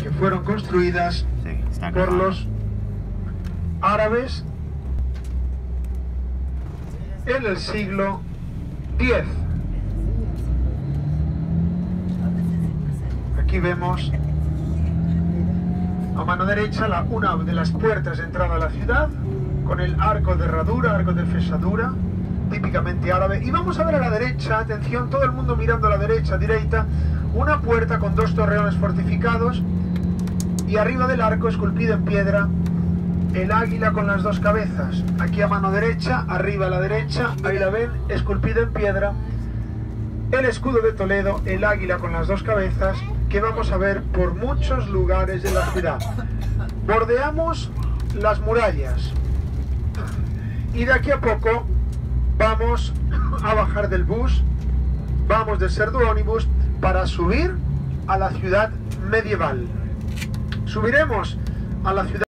que fueron construidas por los árabes en el siglo X. Aquí vemos a mano derecha una de las puertas de entrada a la ciudad, con el arco de herradura, arco de fesadura, típicamente árabe. Y vamos a ver a la derecha, atención, todo el mundo mirando a la derecha, una puerta con dos torreones fortificados y arriba del arco, esculpido en piedra, el águila con las dos cabezas. Aquí a mano derecha, arriba a la derecha, ahí la ven, esculpido en piedra, el escudo de Toledo, el águila con las dos cabezas, que vamos a ver por muchos lugares de la ciudad. Bordeamos las murallas y de aquí a poco vamos a bajar del bus, vamos del Serduónibus para subir a la ciudad medieval. Subiremos a la ciudad